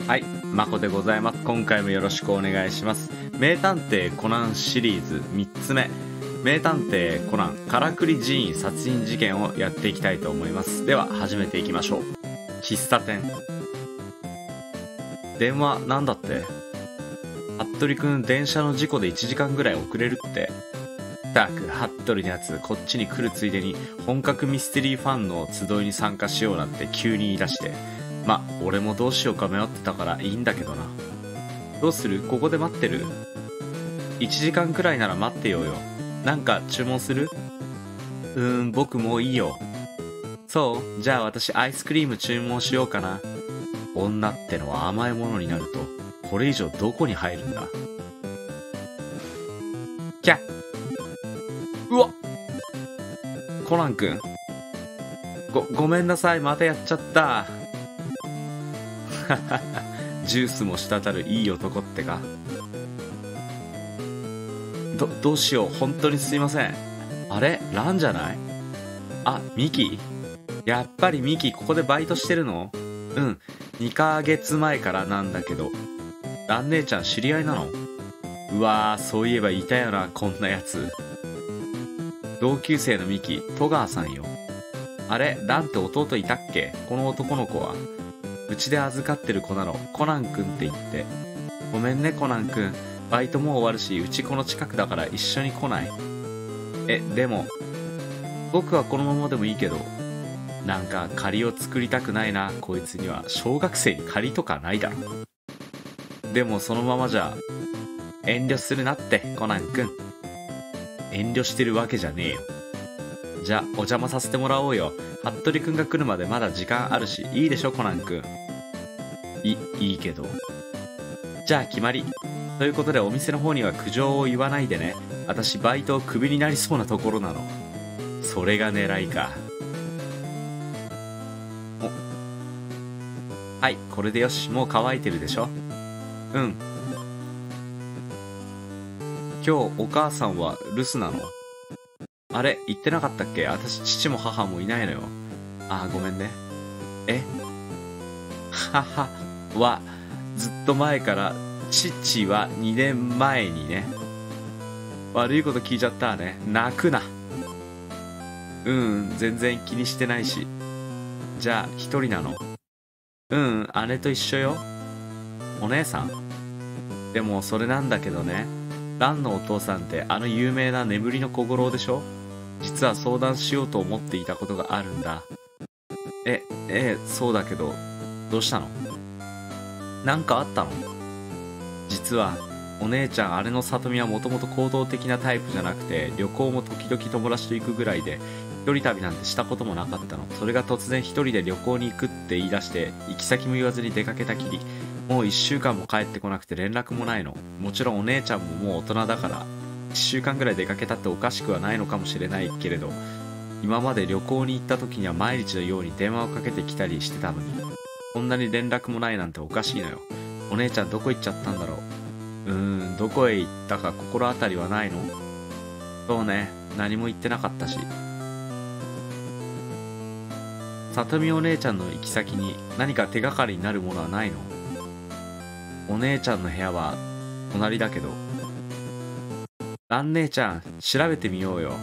はい、まこでございます。今回もよろしくお願いします。名探偵コナンシリーズ3つ目、名探偵コナンからくり寺院殺人事件をやっていきたいと思います。では始めていきましょう。喫茶店。電話なんだって？服部くん、電車の事故で1時間ぐらい遅れるって。ったく、服部のやつ、こっちに来るついでに本格ミステリーファンの集いに参加しようなんて急に言い出して、ま、俺もどうしようか迷ってたからいいんだけどな。どうする？ここで待ってる？1時間くらいなら待ってようよ。なんか注文する？僕もういいよ。そう？じゃあ私アイスクリーム注文しようかな。女ってのは甘いものになると、これ以上どこに入るんだ。キャッ。うわっ！コナン君。ごめんなさい、またやっちゃった。ジュースも滴るいい男ってか。どうしよう、本当にすいません。あれ？ランじゃない？あ、ミキ？やっぱりミキここでバイトしてるの？2ヶ月前からなんだけど。ラン姉ちゃん知り合いなの？うわー、そういえばいたよな、こんなやつ。同級生のミキ、戸川さんよ。あれ、ランって弟いたっけ？この男の子は。うちで預かってる子なの、コナン君って言って。ごめんね、コナン君。バイトもう終わるし、うちこの近くだから一緒に来ない？でも、僕はこのままでもいいけど。なんか借りを作りたくないな、こいつには。小学生に借りとかないだろ。でもそのままじゃ、遠慮するなって、コナン君。遠慮してるわけじゃねえよ。じゃあ、お邪魔させてもらおうよ。服部くんが来るまでまだ時間あるし、いいでしょ、コナンくん。いいけど。じゃあ決まり。ということでお店の方には苦情を言わないでね。私バイトをクビになりそうなところなの。それが狙いか。はい、これでよし。もう乾いてるでしょ。うん。今日お母さんは留守なの？あれ、言ってなかったっけ？私父も母もいないのよ。あー、ごめんね。母はずっと前から、父は2年前にね。悪いこと聞いちゃったわね。泣くな。全然気にしてないし。じゃあ一人なの？姉と一緒よ。お姉さん？でもそれなんだけどね、ランのお父さんってあの有名な眠りの小五郎でしょ？実は相談しようと思っていたことがあるんだ。そうだけど、どうしたの？なんかあったの？実は、お姉ちゃん姉の里美はもともと行動的なタイプじゃなくて、旅行も時々友達と行くぐらいで、一人旅なんてしたこともなかったの。それが突然一人で旅行に行くって言い出して、行き先も言わずに出かけたきり、もう1週間も帰ってこなくて連絡もないの。もちろんお姉ちゃんももう大人だから、1週間ぐらい出かけたっておかしくはないのかもしれないけれど、今まで旅行に行った時には毎日のように電話をかけてきたりしてたのに、こんなに連絡もないなんておかしいのよ。お姉ちゃんどこ行っちゃったんだろう。どこへ行ったか心当たりはないの？そうね、何も言ってなかったし。里美お姉ちゃんの行き先に何か手がかりになるものはないの？お姉ちゃんの部屋は隣だけど。ラン姉ちゃん、調べてみようよ。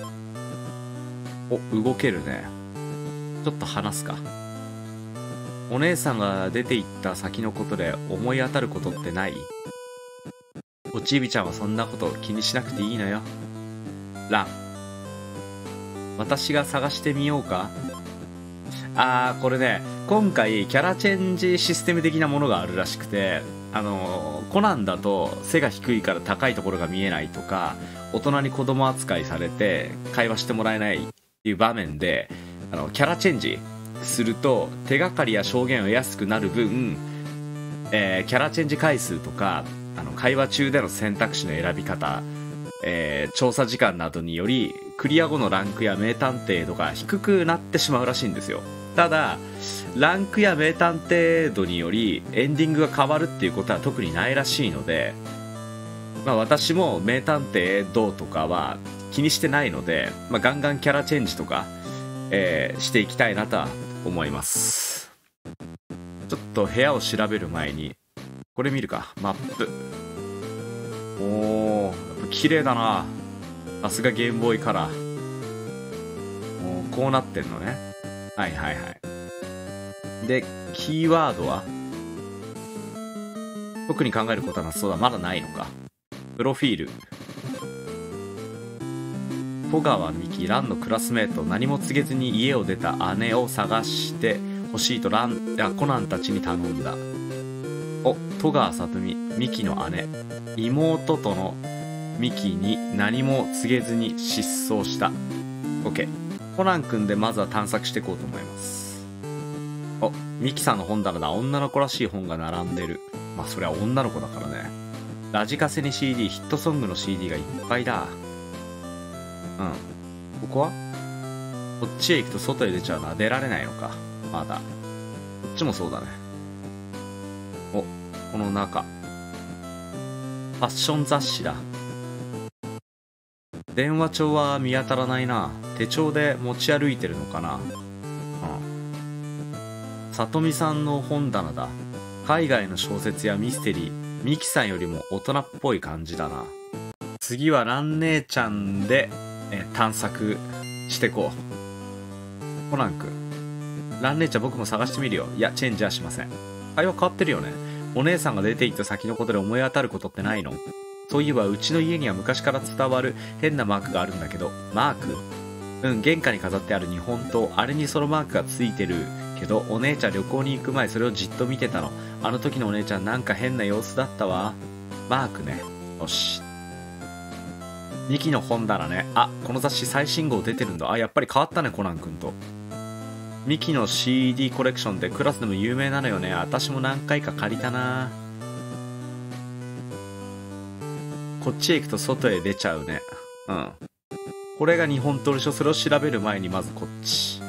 動けるね。ちょっと話すか。お姉さんが出て行った先のことで思い当たることってない？おちびちゃんはそんなこと気にしなくていいのよ。ラン。私が探してみようか？これね、今回キャラチェンジシステム的なものがあるらしくて、コナンだと背が低いから高いところが見えないとか、大人に子供扱いされて会話してもらえないっていう場面で、キャラチェンジすると手がかりや証言を得やすくなる分、キャラチェンジ回数とか、会話中での選択肢の選び方、調査時間などによりクリア後のランクや名探偵度が低くなってしまうらしいんですよ。ただランクや名探偵度によりエンディングが変わるっていうことは特にないらしいので、私も名探偵度とかは気にしてないので、ガンガンキャラチェンジとか、していきたいなとは思います。ちょっと部屋を調べる前にこれ見るか。マップ。おー、綺麗だな。さすがゲームボーイカラー。こうなってんのね。はいはいはい。でキーワードは特に考えることはなさそうだ。まだないのか。プロフィール。戸川美希、蘭のクラスメート。何も告げずに家を出た姉を探してほしいとコナンたちに頼んだ。お、戸川さとみ、美希の姉。妹との美希に何も告げずに失踪した。 OK。 コナン君でまずは探索していこうと思います。お、美希さんの本棚だ。女の子らしい本が並んでる。まあそりゃ女の子だからね。ラジカセに CD、 ヒットソングの CD がいっぱいだ。うん。ここはこっちへ行くと外へ出ちゃうな。出られないのか。まだこっちもそうだね。お、この中ファッション雑誌だ。電話帳は見当たらないな。手帳で持ち歩いてるのかな。うん。さとみさんの本棚だ。海外の小説やミステリー。ミキさんよりも大人っぽい感じだな。次はラン姉ちゃんで探索してこう。コナン君、ラン姉ちゃん僕も探してみるよ。いや、チェンジはしません。会話変わってるよね。お姉さんが出て行った先のことで思い当たることってないの？そういえばうちの家には昔から伝わる変なマークがあるんだけど。マーク？うん、玄関に飾ってある日本刀。あれにそのマークがついてるけど、お姉ちゃん旅行に行く前それをじっと見てたの。あの時のお姉ちゃんなんか変な様子だったわ。マークね。よし。ミキの本棚ね。あ、この雑誌最新号出てるんだ。あ、やっぱり変わったね、コナン君と。ミキの CD コレクションってクラスでも有名なのよね。私も何回か借りたな。こっちへ行くと外へ出ちゃうね。うん。これが日本刀でしょ。それを調べる前にまずこっち。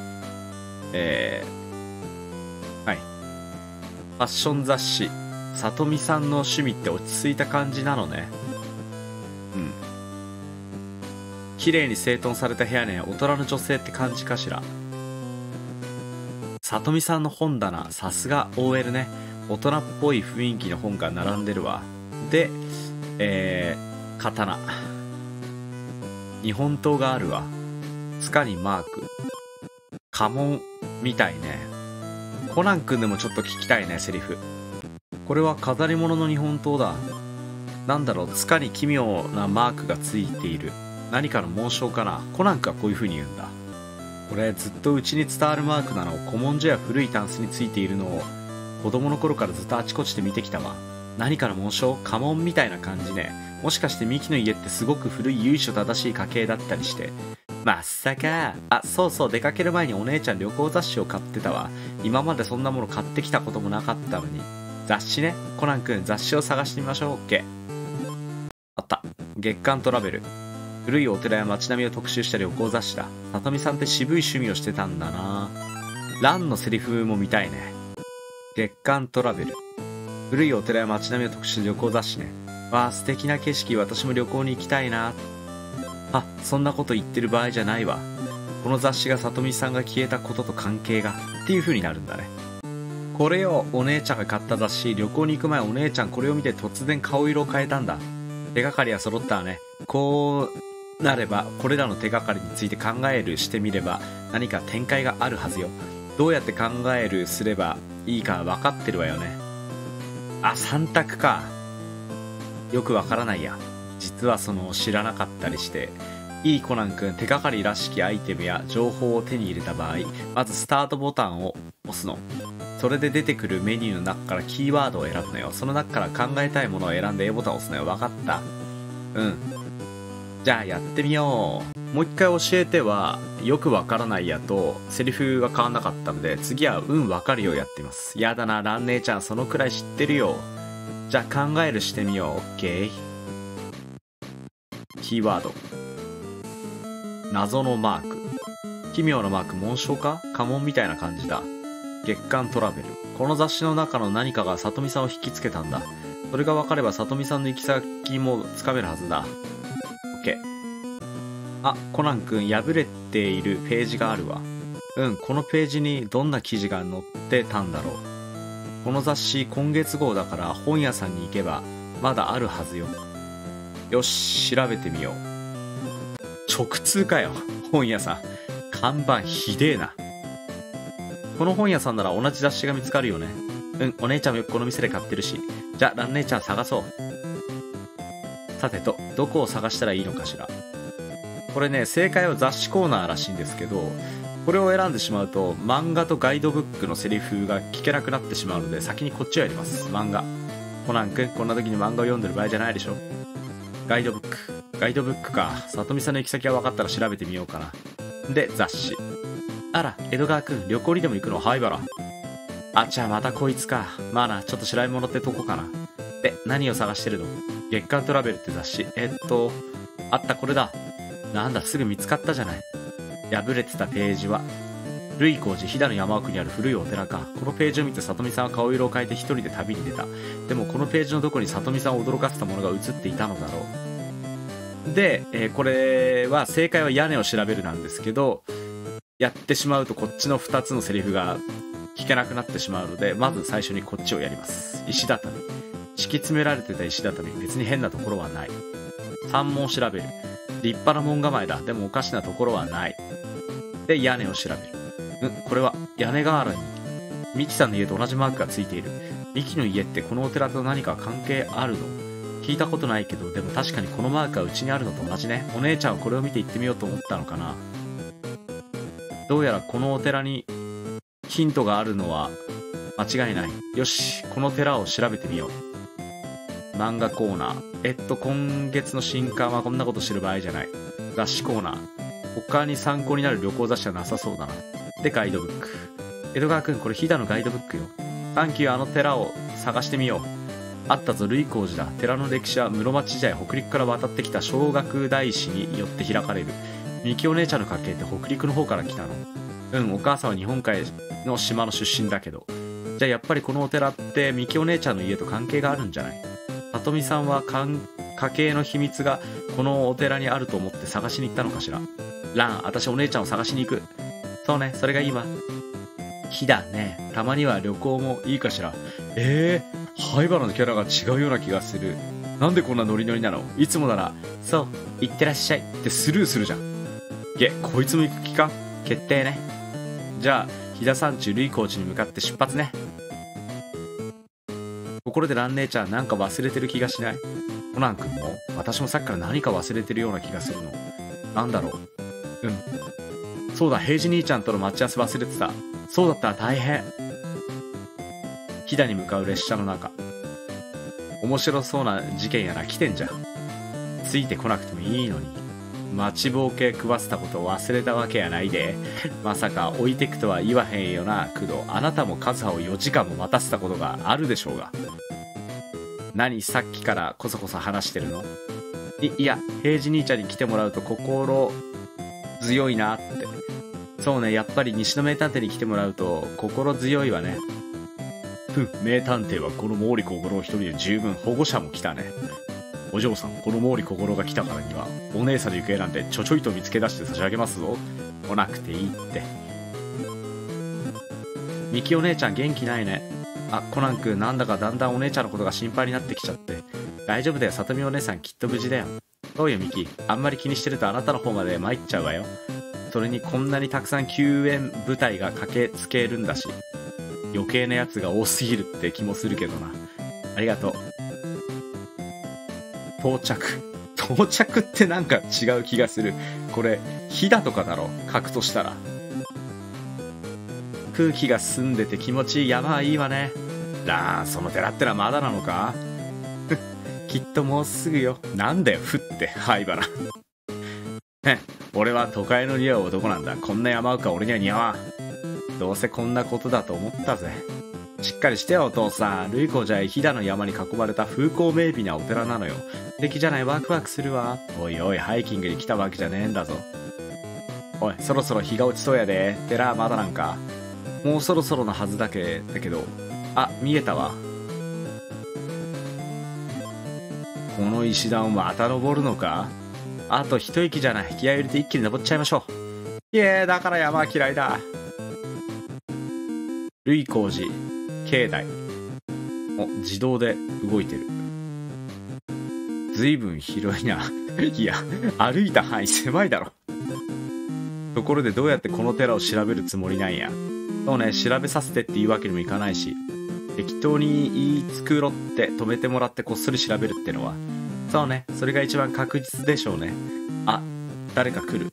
はい。ファッション雑誌。さとみさんの趣味って落ち着いた感じなのね。うん。綺麗に整頓された部屋ね。大人の女性って感じかしら。さとみさんの本棚、さすが OL ね。大人っぽい雰囲気の本が並んでるわ。で、刀。日本刀があるわ。柄にマーク。家紋みたいね。コナン君でもちょっと聞きたいね、セリフ。これは飾り物の日本刀だ。なんだろう、柄に奇妙なマークがついている。何かの紋章かな。コナン君はこういう風に言うんだ。これずっとうちに伝わるマークなの。古文書や古いタンスについているのを子供の頃からずっとあちこちで見てきたわ。何かの紋章？家紋みたいな感じね。もしかしてミキの家ってすごく古い由緒正しい家系だったりして。まさか。あ、そうそう、出かける前にお姉ちゃん旅行雑誌を買ってたわ。今までそんなもの買ってきたこともなかったのに。雑誌ね。コナン君、雑誌を探してみましょう。 OK。 あった。月刊トラベル。古いお寺や街並みを特集した旅行雑誌だ。さとみさんって渋い趣味をしてたんだな。ランのセリフも見たいね。月刊トラベル。古いお寺や街並みを特集した旅行雑誌ね。わあ、素敵な景色。私も旅行に行きたいな。あ、そんなこと言ってる場合じゃないわ。この雑誌がさとみさんが消えたことと関係がっていう風になるんだね。これよ、お姉ちゃんが買った雑誌。旅行に行く前お姉ちゃんこれを見て突然顔色を変えたんだ。手がかりは揃ったわね。こうなればこれらの手がかりについて考えるしてみれば何か展開があるはずよ。どうやって考えるすればいいか分かってるわよね。あ、3択か。よくわからないや。実は知らなかったりして。いいコナン君、手がかりらしきアイテムや情報を手に入れた場合、まずスタートボタンを押すの。それで出てくるメニューの中からキーワードを選ぶのよ。その中から考えたいものを選んで A ボタンを押すのよ。わかった。うん。じゃあやってみよう。もう一回教えては、よくわからないやと、セリフが変わんなかったので、次はわかるようやってみます。やだな、ラン姉ちゃん、そのくらい知ってるよ。じゃあ考えるしてみよう。OK。キーワード。謎のマーク。奇妙なマーク、紋章か？家紋みたいな感じだ。月刊トラベル。この雑誌の中の何かがさとみさんを引きつけたんだ。それが分かればさとみさんの行き先もつかめるはずだ。OK。あ、コナン君、破れているページがあるわ。このページにどんな記事が載ってたんだろう。 この雑誌今月号だから本屋さんに行けばまだあるはずよ。よし、調べてみよう。直通かよ、本屋さん。看板ひでえな。この本屋さんなら同じ雑誌が見つかるよね。うん、お姉ちゃんもよくこの店で買ってるし。じゃあ、蘭姉ちゃん探そう。さてと、どこを探したらいいのかしら。これね、正解は雑誌コーナーらしいんですけど、これを選んでしまうと漫画とガイドブックのセリフが聞けなくなってしまうので、先にこっちをやります。漫画。コナン君、こんな時に漫画を読んでる場合じゃないでしょ。ガイドブックか。里見さんの行き先が分かったら調べてみようかな。で、雑誌。あら、江戸川君、旅行にでも行くの？灰原。あちゃ、またこいつか。まあな、ちょっと調べ物ってとこかな。で、何を探してるの？月刊トラベルって雑誌。あった、これだ。なんだ、すぐ見つかったじゃない。破れてたページは瑠衣光寺飛騨の山奥にある古いお寺か。このページを見て里見さんは顔色を変えて一人で旅に出た。でもこのページのどこに里見さんを驚かせたものが映っていたのだろう。で、これは正解は屋根を調べるなんですけど、やってしまうとこっちの2つのセリフが聞けなくなってしまうので、まず最初にこっちをやります。石畳。敷き詰められてた石畳。別に変なところはない。山門を調べる。立派な門構えだ。でもおかしなところはない。で、屋根を調べる。これは屋根瓦にミキさんの家と同じマークがついている。ミキの家ってこのお寺と何か関係あるの？聞いたことないけど、でも確かにこのマークがうちにあるのと同じね。お姉ちゃんはこれを見て行ってみようと思ったのかな。どうやらこのお寺にヒントがあるのは間違いない。よし、この寺を調べてみよう。漫画コーナー。今月の新刊はこんなことしてる場合じゃない。雑誌コーナー。他に参考になる旅行雑誌はなさそうだな。で、ガイドブック。江戸川くん、これ飛騨のガイドブックよ。サンキュー、あの寺を探してみよう。あったぞ、瑠衣光寺だ。寺の歴史は室町時代北陸から渡ってきた小学大師によって開かれる。みきお姉ちゃんの家系って北陸の方から来たの？お母さんは日本海の島の出身だけど。じゃあやっぱりこのお寺ってみきお姉ちゃんの家と関係があるんじゃない？里見さんは家系の秘密がこのお寺にあると思って探しに行ったのかしら。蘭、私お姉ちゃんを探しに行く。そうね、それがいいわ。火だね。たまには旅行もいいかしら。灰原のキャラが違うような気がする。なんでこんなノリノリなの？いつもなら、そう、行ってらっしゃいってスルーするじゃん。こいつも行く気か？決定ね。じゃあ、飛騨山中瑠衣光寺に向かって出発ね。ところで蘭姉ちゃん、なんか忘れてる気がしない？コナン君も？私もさっきから何か忘れてるような気がするの。なんだろう。そうだ、平次兄ちゃんとの待ち合わせ忘れてた。そうだったら大変。飛騨に向かう列車の中。面白そうな事件やら来てんじゃん。ついてこなくてもいいのに。待ちぼうけ食わせたことを忘れたわけやないで。まさか置いてくとは言わへんよな、工藤。あなたもカズハを4時間も待たせたことがあるでしょうが。何さっきからこそこそ話してるの？いや、平次兄ちゃんに来てもらうと心強いなって。そうね、やっぱり西の名探偵に来てもらうと心強いわね。名探偵はこの毛利小五郎一人で十分。保護者も来たね。お嬢さん、この毛利小五郎が来たからにはお姉さんの行方なんてちょちょいと見つけ出して差し上げますぞ。来なくていいって。みきお姉ちゃん元気ないね。コナン君、なんだかだんだんお姉ちゃんのことが心配になってきちゃって。大丈夫だよ、里見お姉さんきっと無事だよ。そうよミキ、あんまり気にしてるとあなたの方まで参っちゃうわよ。それにこんなにたくさん救援部隊が駆けつけるんだし、余計なやつが多すぎるって気もするけどな。ありがとう。到着ってなんか違う気がする。これ飛騨とかだろ、書くとしたら。空気が澄んでて気持ちいい。山はいいわね。その寺ってのはまだなのか？きっともうすぐよ。なんだよふって灰原。俺は都会の似合う男なんだ。こんな山奥は俺には似合わん。どうせこんなことだと思ったぜ。しっかりしてよお父さん。瑠衣光寺は飛騨の山に囲まれた風光明媚なお寺なのよ。素敵じゃない？ワクワクするわ。おいおい、ハイキングに来たわけじゃねえんだぞ。おい、そろそろ日が落ちそうやで。寺まだなんか？もうそろそろのはずだけど。見えたわ。この石段をまた登るのか？あと一息じゃない。気合い入れて一気に登っちゃいましょう。だから山は嫌いだ。瑠衣光寺境内。 お、自動で動いてる。ずいぶん広いな。いや、歩いた範囲狭いだろ。ところでどうやってこの寺を調べるつもりなんや。そうね、調べさせてっていうわけにもいかないし、適当に言い繕って止めてもらってこっそり調べるってのは、そうね、それが一番確実でしょうね。あ、誰か来る。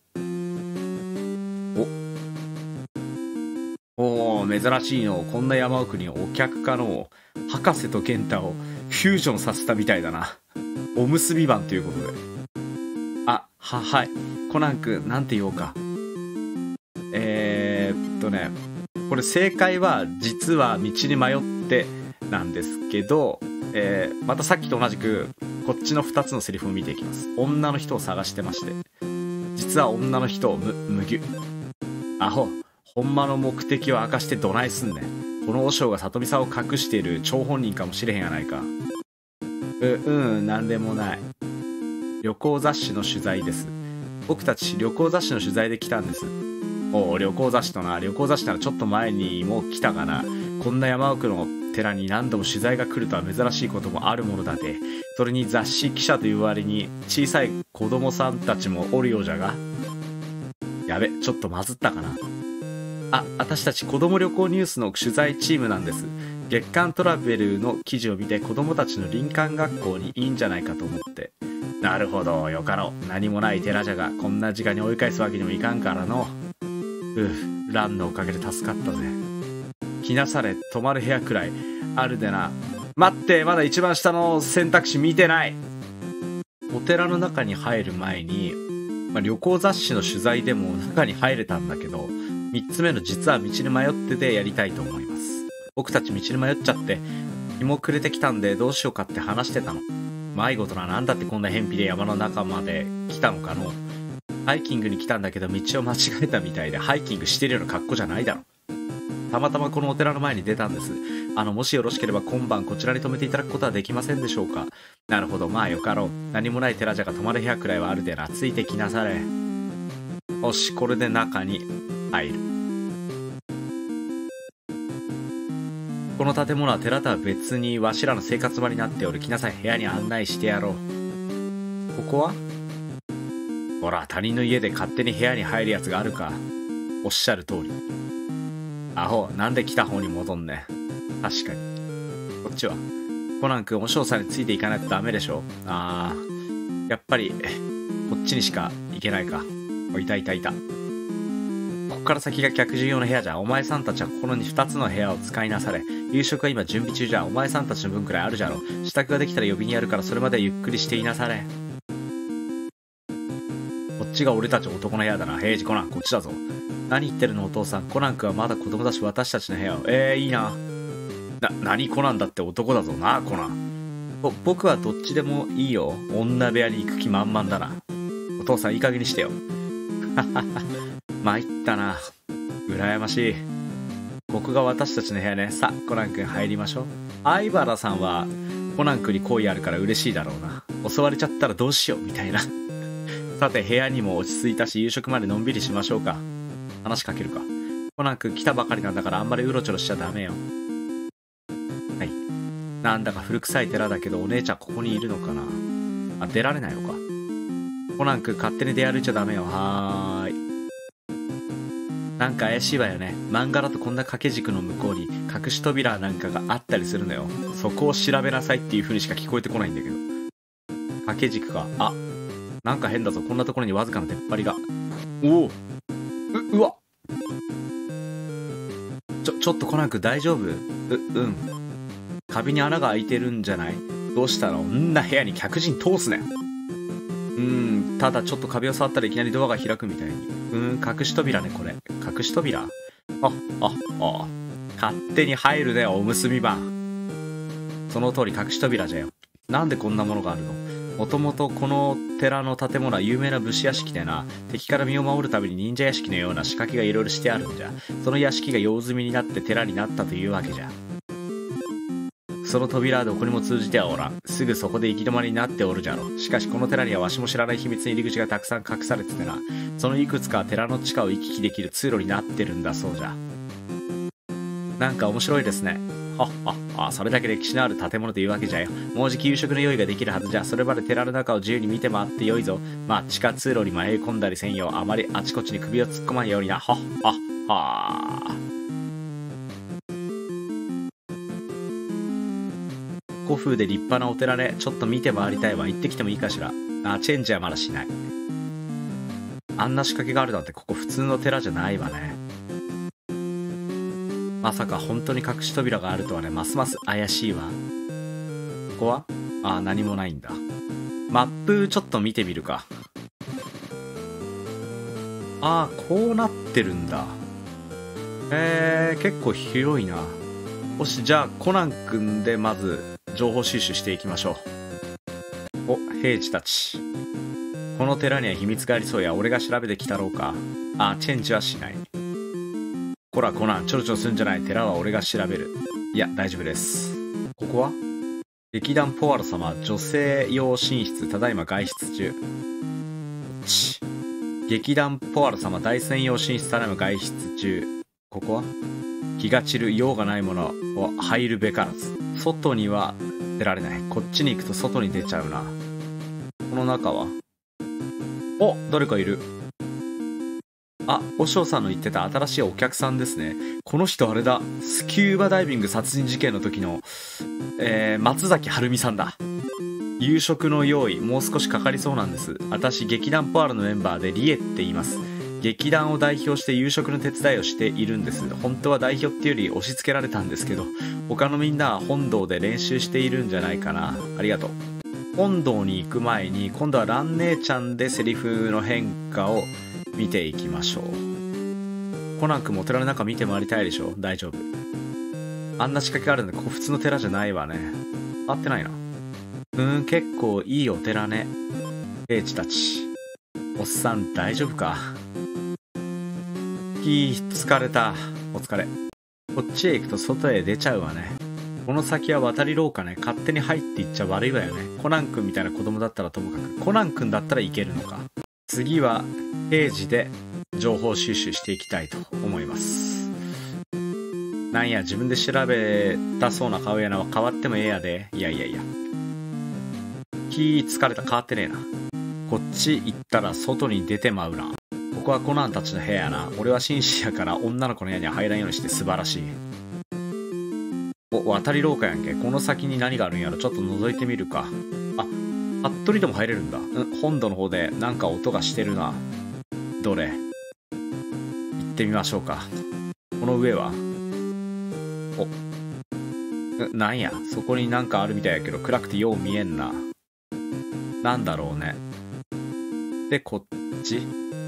おー、珍しいの。こんな山奥にお客かの。博士と健太をフュージョンさせたみたいだな。おむすび版ということで。はい。コナン君、なんて言おうか。これ正解は、実は道に迷ってなんですけど、またさっきと同じく、こっちの2つのセリフを見ていきます。女の人を探してまして。実は女の人をむぎゅ。アホ。ほんまの目的を明かしてどないすんねん。この和尚が里見さんを隠している張本人かもしれへんやないか。なんでもない。旅行雑誌の取材です。僕たち旅行雑誌の取材で来たんです。おう、旅行雑誌とな。旅行雑誌ならちょっと前にも来たがな。こんな山奥の寺に何度も取材が来るとは珍しいこともあるものだで。それに雑誌記者という割に小さい子供さんたちもおるようじゃが。やべ、ちょっとまずったかな。私たち子供旅行ニュースの取材チームなんです。月刊トラベルの記事を見て子供たちの林間学校にいいんじゃないかと思って。なるほど、よかろう。何もない寺じゃが、こんな時間に追い返すわけにもいかんからの。ランのおかげで助かったぜ。来なされ、泊まる部屋くらいあるでな。待って、まだ一番下の選択肢見てない。お寺の中に入る前に、旅行雑誌の取材でも中に入れたんだけど、3つ目の実は道に迷っててやりたいと思います。僕たち道に迷っちゃって日も暮れてきたんでどうしようかって話してたの。迷子とな、なんだってこんな偏僻で山の中まで来たのかの。ハイキングに来たんだけど道を間違えたみたいで、ハイキングしてるような格好じゃないだろ。たまたまこのお寺の前に出たんです。もしよろしければ今晩こちらに泊めていただくことはできませんでしょうか。なるほど、まあよかろう。何もない寺じゃが泊まる部屋くらいはあるでな。ついてきなされ。よし、これで中に入る。この建物は寺とは別にわしらの生活場になっておる。来なさい、部屋に案内してやろう。ここはほら、他人の家で勝手に部屋に入るやつがあるか。おっしゃる通り。アホ、なんで来た方に戻んねん。確かに。こっちはコナン君、お嬢さんについていかないとダメでしょ。やっぱりこっちにしか行けないか。いた。ここから先が客人用の部屋じゃ。お前さんたちはここの2つの部屋を使いなされ。夕食は今準備中じゃ。お前さんたちの分くらいあるじゃろ。支度ができたら呼びにやるから、それまでゆっくりしていなされ。こっちが俺たち男の部屋だな。平次コナン、こっちだぞ。何言ってるのお父さん。コナン君はまだ子供だし私たちの部屋を。いいな。何コナンだって男だぞな、コナン。僕はどっちでもいいよ。女部屋に行く気満々だな。お父さんいい加減にしてよ。参ったな。羨ましい。ここが私たちの部屋ね。さあ、コナン君入りましょう。相原さんはコナン君に好意あるから嬉しいだろうな。襲われちゃったらどうしようみたいな。さて、部屋にも落ち着いたし、夕食までのんびりしましょうか。話しかけるか。コナン君来たばかりなんだからあんまりうろちょろしちゃダメよ。はい。なんだか古臭い寺だけど、お姉ちゃんここにいるのかな。出られないのか。コナン君勝手に出歩いちゃダメよ。はーい。なんか怪しいわよね。漫画だとこんな掛け軸の向こうに隠し扉なんかがあったりするのよ。そこを調べなさいっていう風にしか聞こえてこないんだけど。掛け軸か。なんか変だぞ。こんなところにわずかな出っ張りが。うわ。ちょっとコナン君大丈夫？壁に穴が開いてるんじゃない？どうしたの？んな部屋に客人通すなよ。ただちょっと壁を触ったらいきなりドアが開くみたいに。隠し扉ね、これ。隠し扉？勝手に入るね、おむすび版。その通り隠し扉じゃよ。なんでこんなものがあるの？もともとこの寺の建物は有名な武士屋敷でな、敵から身を守るために忍者屋敷のような仕掛けがいろいろしてあるんじゃ。その屋敷が用済みになって寺になったというわけじゃ。その扉はどこにも通じてはおらん。すぐそこで行き止まりになっておるじゃろ。しかしこの寺にはわしも知らない秘密の入り口がたくさん隠されててな、そのいくつかは寺の地下を行き来できる通路になってるんだそうじゃ。なんか面白いですね。 はっはっは。それだけ歴史のある建物というわけじゃよ。もうじき夕食の用意ができるはずじゃ。それまで寺の中を自由に見て回ってよいぞ。まあ地下通路に迷い込んだりせんよう。あまりあちこちに首を突っ込まんようにな。はっはっは。古風で立派なお寺ね。ちょっと見て回りたいわ。行ってきてもいいかしら。あ、チェンジはまだしない。あんな仕掛けがあるなんてここ普通の寺じゃないわね。まさか本当に隠し扉があるとはね。ますます怪しいわ。ここは何もないんだ。マップちょっと見てみるか。こうなってるんだ。結構広いな。よし、じゃあコナン君でまず情報収集していきましょう。お、兵士たち。この寺には秘密がありそうや。俺が調べてきたろうか。チェンジはしない。こらコナン、ちょろちょろすんじゃない。寺は俺が調べる。いや、大丈夫です。ここは劇団ポワロ様、女性用寝室、ただいま外出中。劇団ポワロ様、大専用寝室、ただいま外出中。ここは気が散る用がないものを入るべからず。外には出られない。こっちに行くと外に出ちゃうな。この中は誰かいる。おしょうさんの言ってた新しいお客さんですね。この人あれだ。スキューバダイビング殺人事件の時の、松崎晴美さんだ。夕食の用意、もう少しかかりそうなんです。私、劇団ポワロのメンバーでリエって言います。劇団を代表して夕食の手伝いをしているんです。本当は代表っていうより押し付けられたんですけど、他のみんなは本堂で練習しているんじゃないかな。ありがとう。本堂に行く前に、今度は蘭姉ちゃんでセリフの変化を見ていきましょう。コナン君もお寺の中見て回りたいでしょ。大丈夫。あんな仕掛けがあるんで、ここ普通の寺じゃないわね。合ってないな。結構いいお寺ね。兵士たち。おっさん大丈夫か。疲れた。お疲れ。こっちへ行くと外へ出ちゃうわね。この先は渡り廊下ね。勝手に入っていっちゃ悪いわよね。コナン君みたいな子供だったらともかく、コナン君だったらいけるのか。次は平時で情報収集していきたいと思います。なんや自分で調べたそうな顔やな。変わってもええやで。いや。疲れた。変わってねえな。こっち行ったら外に出てまうな。ここはコナンたちの部屋やな。俺は紳士やから女の子の部屋には入らんようにして素晴らしい。渡り廊下やんけ。この先に何があるんやろ。ちょっと覗いてみるか。服部でも入れるんだ。本堂の方でなんか音がしてるな。どれ？行ってみましょうか。この上はなんや、そこになんかあるみたいやけど暗くてよう見えんな。なんだろうね。で、こっち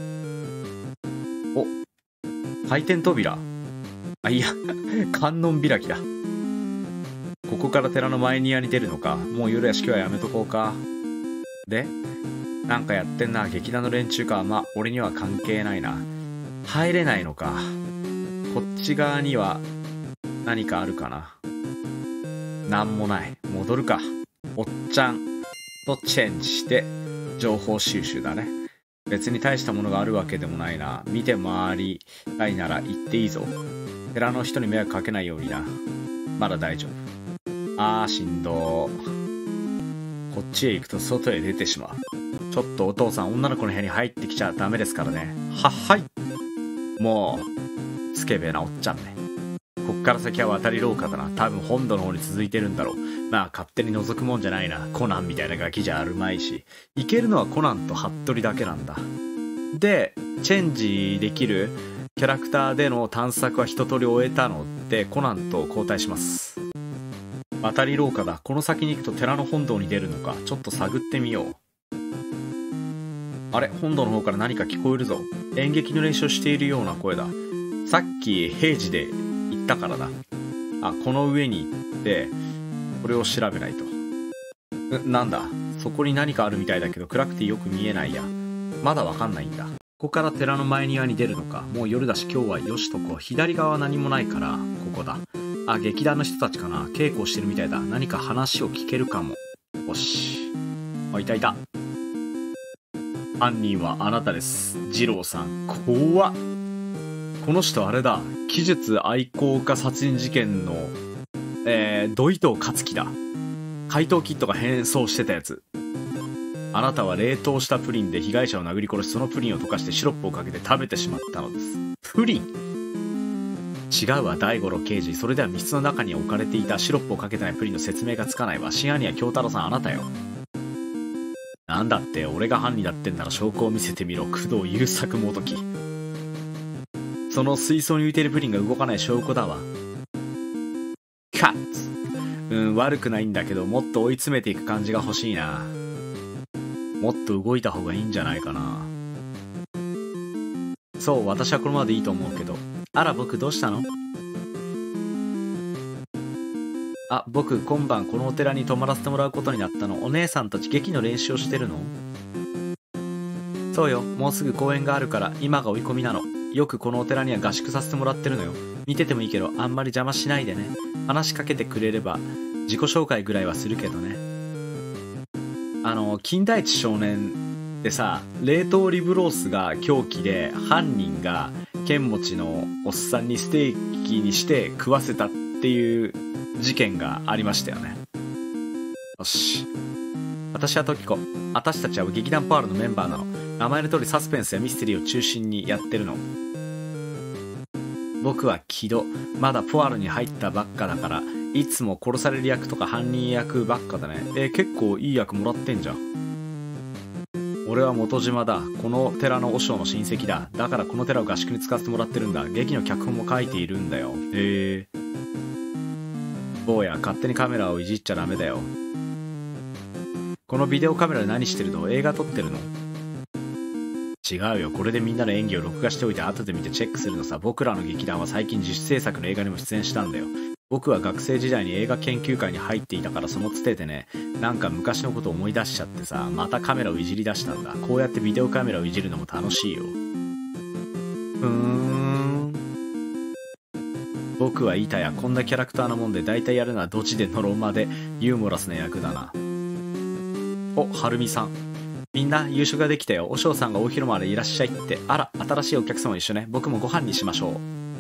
回転扉。いや観音開きだ。ここから寺の前庭に出るのか。もう夜や式はやめとこうか。でなんかやってんな。劇団の連中か。俺には関係ないな。入れないのか。こっち側には何かあるかな。なんもない。戻るか。おっちゃんとチェンジして情報収集だね。別に大したものがあるわけでもないな。見て回りたいなら行っていいぞ。寺の人に迷惑かけないようにな。まだ大丈夫。しんどー。こっちへ行くと外へ出てしまう。ちょっとお父さん、女の子の部屋に入ってきちゃダメですからね。はい。もうスケベなおっちゃんね。こっから先は渡り廊下だな。多分本土の方に続いてるんだろう。勝手に覗くもんじゃないな。コナンみたいなガキじゃあるまいし。行けるのはコナンと服部だけなんだ。で、チェンジできるキャラクターでの探索は一通り終えたので、コナンと交代します。渡り廊下だ。この先に行くと寺の本堂に出るのか。ちょっと探ってみよう。あれ、本堂の方から何か聞こえるぞ。演劇の練習をしているような声だ。さっき平時で行ったからだ。この上に行ってこれを調べないと。なんだ、そこに何かあるみたいだけど暗くてよく見えないや。まだわかんないんだ。ここから寺の前庭に出るのか。もう夜だし今日はよしとこ。左側は何もないからここだ。劇団の人たちかな。稽古をしてるみたいだ。何か話を聞けるかも。よし。いた。犯人はあなたです。二郎さん。怖っ。この人あれだ。奇術愛好家殺人事件の土井藤克樹だ。怪盗キッドが変装してたやつ。あなたは冷凍したプリンで被害者を殴り殺し、そのプリンを溶かしてシロップをかけて食べてしまったのです。プリン？違うわ、大五郎刑事。それでは密室の中に置かれていたシロップをかけたプリンの説明がつかないわ。真犯人は京太郎さん、あなたよ。なんだって、俺が犯人だってんなら証拠を見せてみろ。工藤優作もどき。その水槽に浮いているプリンが動かない証拠だわ。カッツ。悪くないんだけど、もっと追い詰めていく感じが欲しいな。もっと動いた方がいいんじゃないかな。そう、私はこのままでいいと思うけど。あら、僕どうしたの？あ、僕今晩このお寺に泊まらせてもらうことになったの。お姉さんたち劇の練習をしてるの？そうよ、もうすぐ公演があるから今が追い込みなの。よくこのお寺には合宿させてもらってるのよ。見ててもいいけどあんまり邪魔しないでね。話しかけてくれれば自己紹介ぐらいはするけどね。金田一少年でさ、冷凍リブロースが凶器で犯人が剣持ちのおっさんにステーキにして食わせたっていう事件がありましたよね。よし。私はトキコ。私たちは劇団パールのメンバーなの。名前の通りサスペンスやミステリーを中心にやってるの。僕は木戸。まだポワールに入ったばっかだからいつも殺される役とか犯人役ばっかだね。結構いい役もらってんじゃん。俺は元島だ。この寺の和尚の親戚だ。だからこの寺を合宿に使わせてもらってるんだ。劇の脚本も書いているんだよ。坊や、勝手にカメラをいじっちゃダメだよ。このビデオカメラで何してるの？映画撮ってるの？違うよ、これでみんなの演技を録画しておいて後で見てチェックするのさ。僕らの劇団は最近自主制作の映画にも出演したんだよ。僕は学生時代に映画研究会に入っていたからそのつてでね、なんか昔のこと思い出しちゃってさ、またカメラをいじり出したんだ。こうやってビデオカメラをいじるのも楽しいよ。僕は板やこんなキャラクターなもんで大体やるのはドジでノロマでユーモラスな役だな。お、はるみさん。みんな夕食ができたよ。お嬢さんが大広間でいらっしゃいって。あら、新しいお客様一緒ね。僕もご飯にしましょう。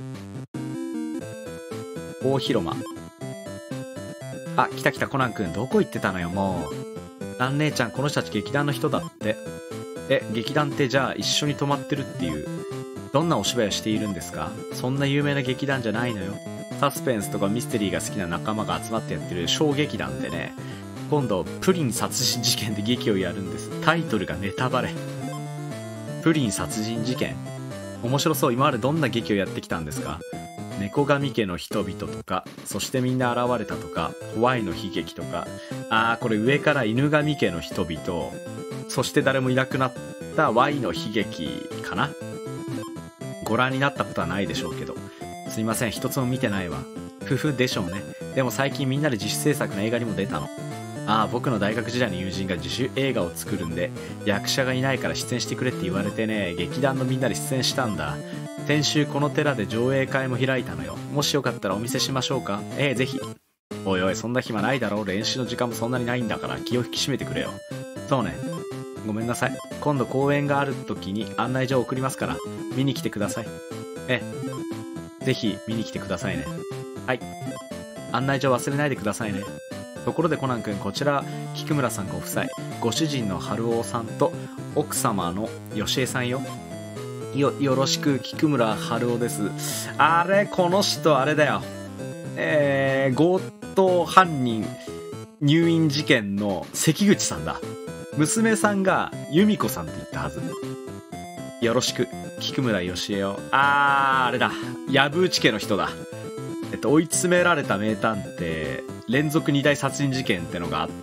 大広間。あ、来た来た、コナン君。どこ行ってたのよ、もう。蘭姉ちゃん、この人たち劇団の人だって。劇団ってじゃあ一緒に泊まってるっていう。どんなお芝居をしているんですか？そんな有名な劇団じゃないのよ。サスペンスとかミステリーが好きな仲間が集まってやってる小劇団でね、今度プリン殺人事件で劇をやるんです。タイトルがネタバレ。プリン殺人事件、面白そう。今までどんな劇をやってきたんですか？猫神家の人々とか、そしてみんな現れたとか、ワイの悲劇とか。これ上から犬神家の人々、そして誰もいなくなったワイの悲劇かな。ご覧になったことはないでしょうけど、すいません、一つも見てないわ。ふふでしょうね。でも最近みんなで自主制作の映画にも出たの。僕の大学時代の友人が自主映画を作るんで、役者がいないから出演してくれって言われてね、劇団のみんなで出演したんだ。先週この寺で上映会も開いたのよ。もしよかったらお見せしましょうか？ぜひ。おいおい、そんな暇ないだろう。練習の時間もそんなにないんだから気を引き締めてくれよ。そうね。ごめんなさい。今度公演がある時に案内状を送りますから、見に来てください。ぜひ見に来てくださいね。はい。案内状忘れないでくださいね。ところでコナン君、こちら菊村さんご夫妻、ご主人の春尾さんと奥様の吉江さんよ。よろしく、菊村春尾です。あれ、この人あれだよ。強盗犯人入院事件の関口さんだ。娘さんが由美子さんって言ったはず。よろしく、菊村義恵よ。あれだ、藪内家の人だ。追い詰められた名探偵連続2大殺人事件ってのがあって、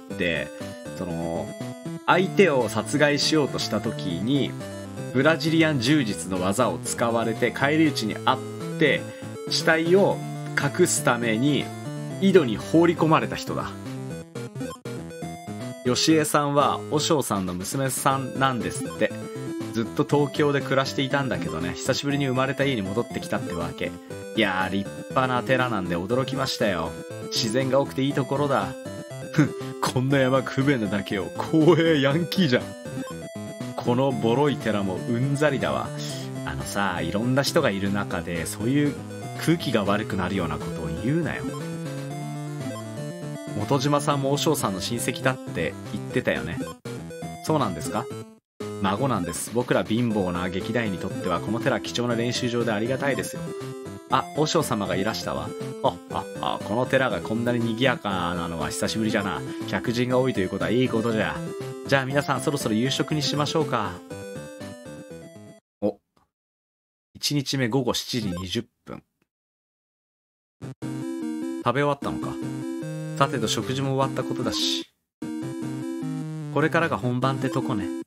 相手を殺害しようとした時にブラジリアン柔術の技を使われて返り討ちにあって、死体を隠すために井戸に放り込まれた人だ。吉江さんは和尚さんの娘さんなんですって。ずっと東京で暮らしていたんだけどね、久しぶりに生まれた家に戻ってきたってわけ。いやー、立派な寺なんで驚きましたよ。自然が多くていいところだ。こんな山不便なだけを公営ヤンキーじゃん。このボロい寺もうんざりだわ。いろんな人がいる中でそういう空気が悪くなるようなことを言うなよ。 元島さんも和尚さんの親戚だって言ってたよね。そうなんですか？孫なんです。僕ら貧乏な劇団員にとってはこの寺は貴重な練習場でありがたいですよ。あ、和尚様がいらしたわ。この寺がこんなに賑やかなのは久しぶりじゃな。客人が多いということはいいことじゃ。じゃあ皆さんそろそろ夕食にしましょうか。お、1日目午後7時20分。食べ終わったのか。さてと食事も終わったことだし、これからが本番ってとこね。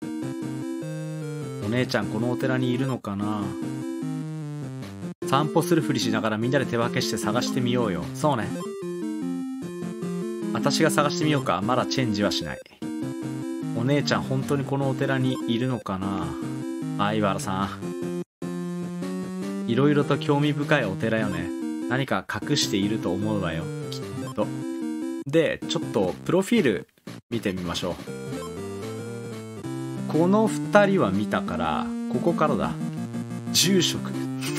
お姉ちゃんこのお寺にいるのかな。散歩するふりしながらみんなで手分けして探してみようよ。そうね。私が探してみようか。まだチェンジはしない。お姉ちゃん本当にこのお寺にいるのかな。相原さん、いろいろと興味深いお寺よね。何か隠していると思うわよ、きっと。で、ちょっとプロフィール見てみましょう。この2人は見たから、ここからだ。住職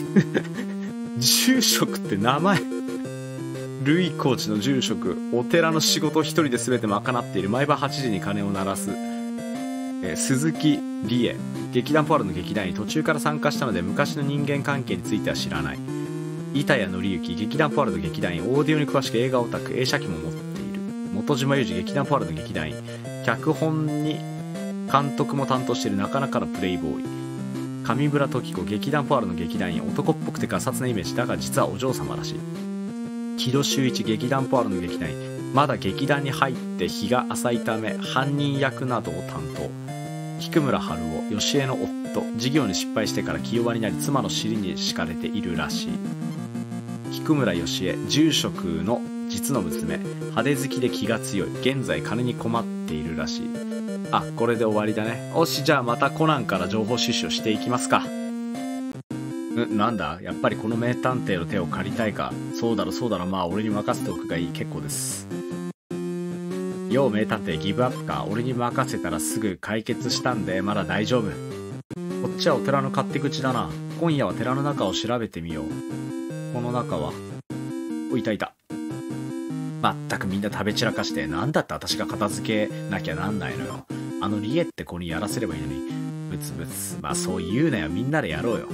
住職って名前。ルイコーチの住職。お寺の仕事を一人で全て賄っている。毎晩8時に鐘を鳴らす。鈴木理恵。劇団ポワロの劇団員。途中から参加したので昔の人間関係については知らない。板谷紀之。劇団ポワロの劇団員。オーディオに詳しく映画オタク。映写機も持っている。本島裕二。劇団ポワロの劇団員。脚本に監督も担当しているなかなかのプレイボーイ。上村時子。劇団ポワロの劇団員。男っぽくてガサツなイメージだが実はお嬢様らしい。木戸秀一。劇団ポワロの劇団員。まだ劇団に入って日が浅いため犯人役などを担当。菊村春夫。吉江の夫。事業に失敗してから気弱になり妻の尻に敷かれているらしい。菊村吉江。住職の実の娘。派手好きで気が強い。現在金に困っているらしい。あ、これで終わりだね。よし、じゃあまたコナンから情報収集をしていきますか。なんだ、やっぱりこの名探偵の手を借りたいか。そうだろそうだろ、まあ俺に任せておくがいい。結構です。よう名探偵、ギブアップか。俺に任せたらすぐ解決したんでまだ大丈夫。こっちはお寺の勝手口だな。今夜は寺の中を調べてみよう。この中は、お、いたいた。まったくみんな食べ散らかして、なんだって私が片付けなきゃなんないのよ。あのリエって子にやらせればいいのに。ブツブツ。まあそう言うなよ。みんなでやろうよ。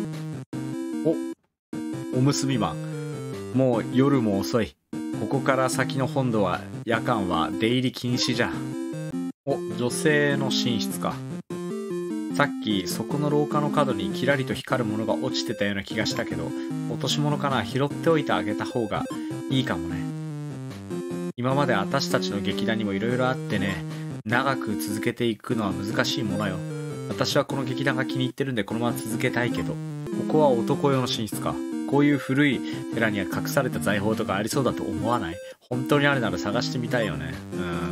おむすびマン。もう夜も遅い。ここから先の本土は夜間は出入り禁止じゃ。お、女性の寝室か。さっきそこの廊下の角にキラリと光るものが落ちてたような気がしたけど、落とし物かな。拾っておいてあげた方がいいかもね。今まで私たちの劇団にもいろいろあってね、長く続けていくのは難しいものよ。私はこの劇団が気に入ってるんでこのまま続けたいけど、ここは男用の寝室か。こういう古い寺には隠された財宝とかありそうだと思わない？本当にあるなら探してみたいよね。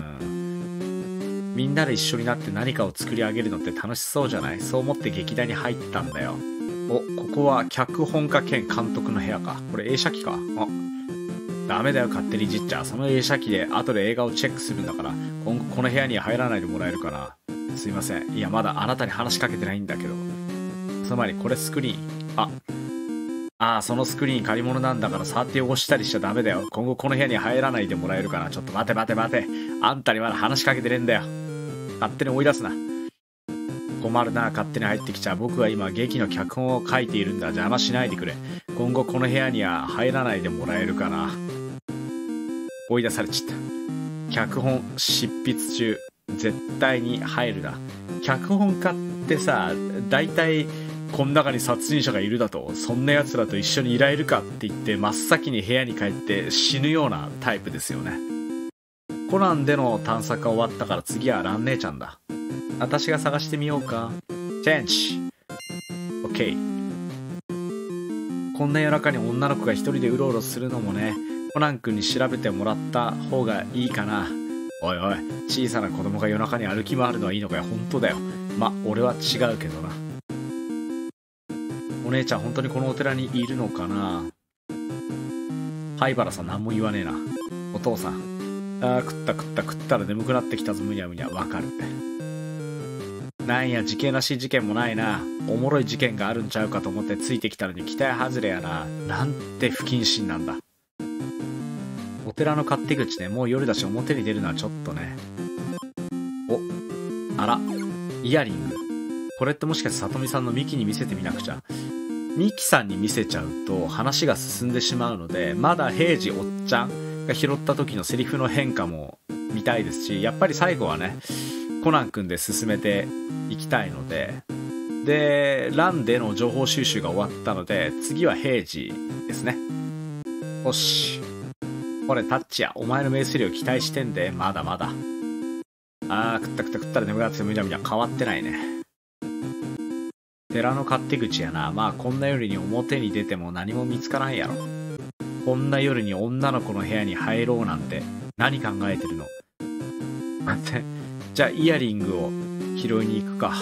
みんなで一緒になって何かを作り上げるのって楽しそうじゃない？そう思って劇団に入ったんだよ。お、ここは脚本家兼監督の部屋か。これ映写機か。ダメだよ、勝手にいじっちゃ。その映写機で後で映画をチェックするんだから、今後この部屋には入らないでもらえるかな。すいません。いや、まだあなたに話しかけてないんだけど。つまりこれスクリーン。そのスクリーン借り物なんだから触って汚したりしちゃダメだよ。今後この部屋に入らないでもらえるかな。ちょっと待て。あんたにまだ話しかけてねえんだよ。勝手に追い出すな。困るな、勝手に入ってきちゃう。僕は今劇の脚本を書いているんだ。邪魔しないでくれ。今後この部屋には入らないでもらえるかな。追い出されちゃった。脚本執筆中。絶対に入るな。脚本家ってさ、大体この中に殺人者がいるだと、そんな奴らと一緒にいられるかって言って真っ先に部屋に帰って死ぬようなタイプですよね。コナンでの探索が終わったから次は蘭姉ちゃんだ。私が探してみようか。チェンジ。オッケー。こんな夜中に女の子が一人でうろうろするのもね、コナン君に調べてもらった方がいいかな。おいおい、小さな子供が夜中に歩き回るのはいいのかよ。本当だよ。ま、俺は違うけどな。お姉ちゃん本当にこのお寺にいるのかな。灰原さん何も言わねえな。お父さん。食ったら眠くなってきたぞ。むにゃむにゃ。わかる。なんや事件らしい事件もないな。おもろい事件があるんちゃうかと思ってついてきたのに期待外れやな。なんて不謹慎なんだ。お寺の勝手口ね。もう夜だし表に出るのはちょっとね。お、あら、イヤリング。これってもしかしてさとみさんのミキに見せてみなくちゃ。ミキさんに見せちゃうと話が進んでしまうので、まだ平次おっちゃんが拾った時のセリフの変化も見たいですし、やっぱり最後はね、コナン君で進めていきたいので、で、ランでの情報収集が終わったので、次は平次ですね。よし。これタッチや、お前の名推理を期待してんで、まだまだ。食ったら眠くなってむにゃむにゃ変わってないね。寺の勝手口やな。まあこんな夜に表に出ても何も見つからんやろ。こんな夜に女の子の部屋に入ろうなんて何考えてるの。待って。じゃあイヤリングを拾いに行くか。はい。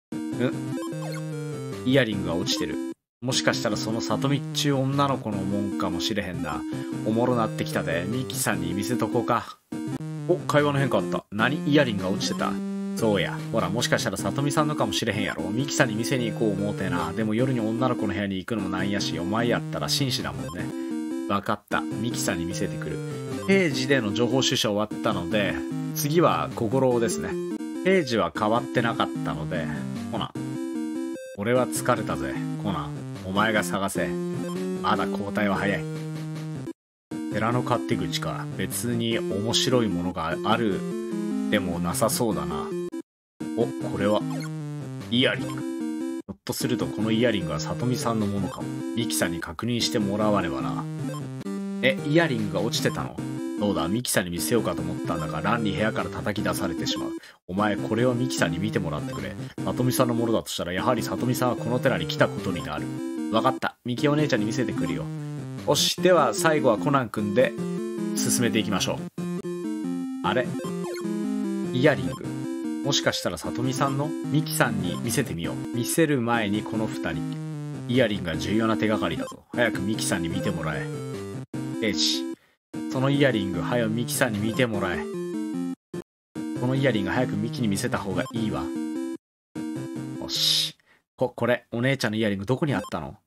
イヤリングが落ちてる。もしかしたらその里見っちゅう女の子のもんかもしれへんな。おもろなってきたで。ミキさんに見せとこうか。お、会話の変化あった。何？イヤリングが落ちてた。そうや。ほら、もしかしたら里見さんのかもしれへんやろ。ミキさんに店に行こう思うてな。でも夜に女の子の部屋に行くのもなんやし、お前やったら紳士だもんね。わかった。ミキさんに見せてくる。平時での情報収集終わったので、次は小五郎ですね。平時は変わってなかったので、コナン。俺は疲れたぜ、コナン。お前が探せ。まだ交代は早い。寺の勝手口か。別に面白いものがあるでもなさそうだな。お、これはイヤリング。ひょっとするとこのイヤリングは里見さんのものかも。ミキさんに確認してもらわねばな。イヤリングが落ちてたの？どうだ、ミキさんに見せようかと思ったんだが、ランに部屋から叩き出されてしまう。お前、これをミキさんに見てもらってくれ。里見さんのものだとしたら、やはり里見さんはこの寺に来たことになる。わかった。ミキお姉ちゃんに見せてくるよ。よし、では最後はコナン君で進めていきましょう。あれ？イヤリング。もしかしたら里見さんの？ミキさんに見せてみよう。見せる前にこの2人。イヤリングが重要な手がかりだぞ。早くミキさんに見てもらえ。そのイヤリング、早くミキさんに見てもらえ。このイヤリング早くミキに見せた方がいいわ。よし。これ、お姉ちゃんのイヤリングどこにあったの？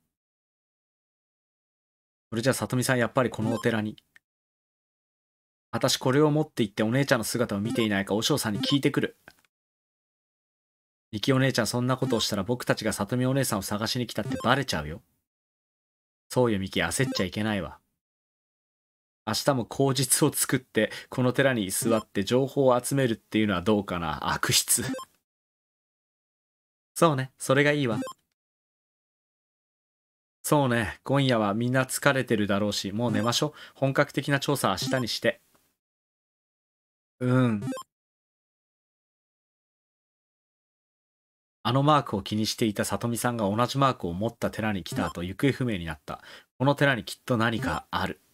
それじゃあ里見さんやっぱりこのお寺に。私これを持って行ってお姉ちゃんの姿を見ていないかお嬢さんに聞いてくる。ミキお姉ちゃんそんなことをしたら僕たちが里見お姉さんを探しに来たってバレちゃうよ。そうよミキ、焦っちゃいけないわ。明日も口実を作ってこの寺に居座って情報を集めるっていうのはどうかな。悪質。そうね、それがいいわ。そうね、今夜はみんな疲れてるだろうし、もう寝ましょう。本格的な調査は明日にして。あのマークを気にしていた里見さんが同じマークを持った寺に来た後、行方不明になった。この寺にきっと何かある。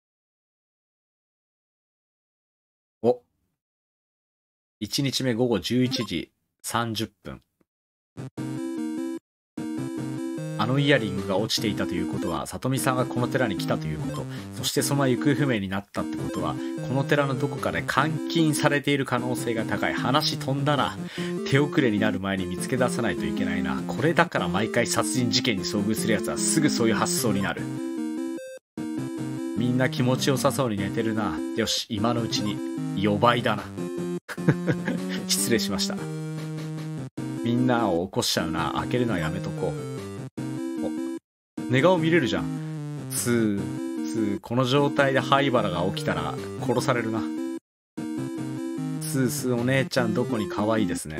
お。1日目午後11時30分。あのイヤリングが落ちていたということは、里見さんがこの寺に来たということ、そしてそのまま行方不明になったってことは、この寺のどこかで監禁されている可能性が高い。話飛んだな。手遅れになる前に見つけ出さないといけないな。これだから毎回殺人事件に遭遇するやつはすぐそういう発想になる。みんな気持ちよさそうに寝てるな。よし、今のうちに予売だな。失礼しました。みんなを起こしちゃうな。開けるのはやめとこう。寝顔見れるじゃん。この状態で灰原が起きたら殺されるな。お姉ちゃんどこに可愛いですね。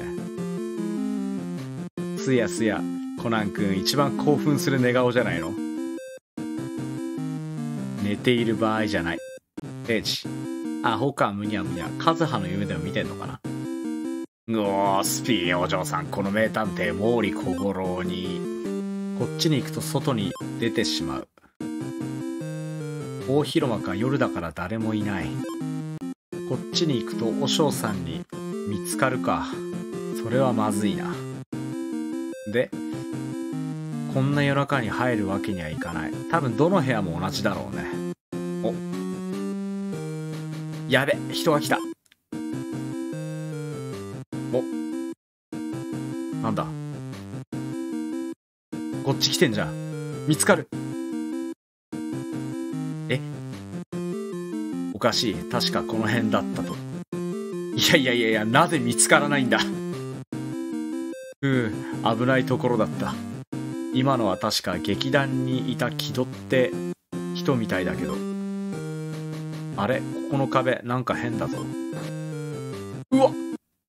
すやコナン君一番興奮する寝顔じゃないの。寝ている場合じゃない。アホかむにゃむにゃ。カズハの夢でも見てんのかな。スピーお嬢さん、この名探偵毛利小五郎にこっちに行くと外に出てしまう。大広間か、夜だから誰もいない。こっちに行くと和尚さんに見つかるか。それはまずいな。で、こんな夜中に入るわけにはいかない。多分どの部屋も同じだろうね。お、やべ、人が来た。お、なんだ、こっち来てんじゃん。見つかる。 おかしい。確かこの辺だったと。いや、なぜ見つからないんだ。危ないところだった。今のは確か劇団にいた気取って人みたいだけど。あれ、ここの壁なんか変だぞ。うわっ、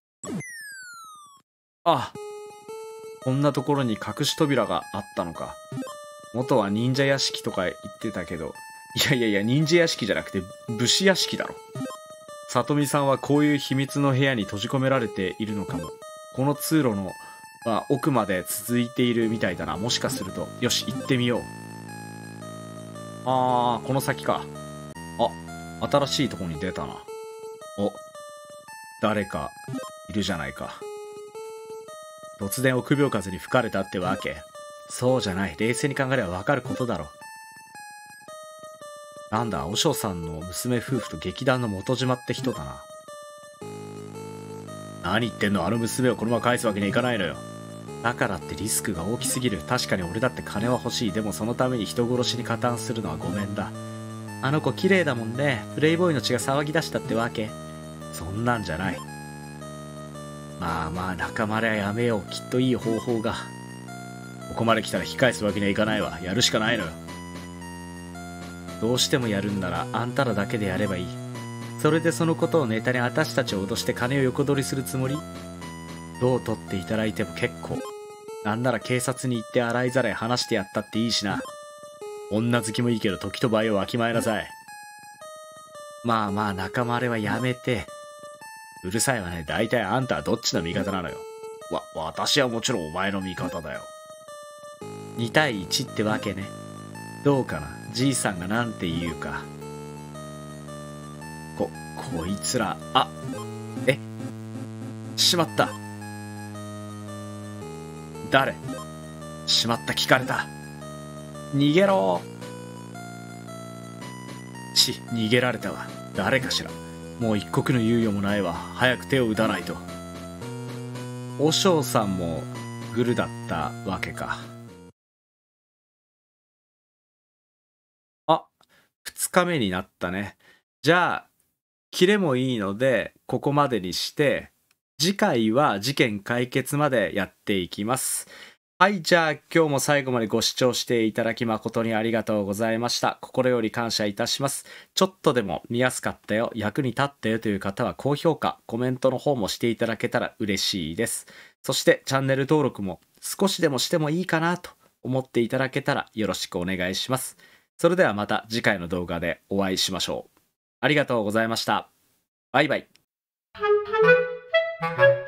あ、こんなところに隠し扉があったのか。元は忍者屋敷とか言ってたけど、いや、忍者屋敷じゃなくて武士屋敷だろ。里見さんはこういう秘密の部屋に閉じ込められているのかも。この通路の、奥まで続いているみたいだな。もしかすると。よし、行ってみよう。この先か。新しいとこに出たな。お、誰かいるじゃないか。突然臆病風に吹かれたってわけ。そうじゃない。冷静に考えればわかることだろ。なんだ、和尚さんの娘夫婦と劇団の元島って人だな。何言ってんの。あの娘をこのまま返すわけにはいかないのよ。だからってリスクが大きすぎる。確かに俺だって金は欲しい。でもそのために人殺しに加担するのはごめんだ。あの子綺麗だもんね。プレイボーイの血が騒ぎ出したってわけ。そんなんじゃない。まあ仲間はやめよう。きっといい方法が。ここまで来たら引き返すわけにはいかないわ。やるしかないのよ。どうしてもやるんならあんたらだけでやればいい。それでそのことをネタに私たちを脅して金を横取りするつもり？どう取っていただいても結構。なんなら警察に行って洗いざらい話してやったっていいしな。女好きもいいけど時と場合をわきまえなさい。まあ仲間はやめて。うるさいわね。大体あんたはどっちの味方なのよ。私はもちろんお前の味方だよ。2対1ってわけね。どうかな、じいさんがなんて言うか。こいつら、しまった。誰？しまった、聞かれた。逃げろ。逃げられたわ。誰かしら。もう一刻の猶予もないわ。早く手を打たないと。和尚さんもグルだったわけか。2日目になったね。じゃあキレもいいのでここまでにして、次回は事件解決までやっていきます。はい、じゃあ今日も最後までご視聴していただき誠にありがとうございました。心より感謝いたします。ちょっとでも見やすかったよ、役に立ったよという方は高評価、コメントの方もしていただけたら嬉しいです。そしてチャンネル登録も少しでもしてもいいかなと思っていただけたらよろしくお願いします。それではまた次回の動画でお会いしましょう。ありがとうございました。バイバイ。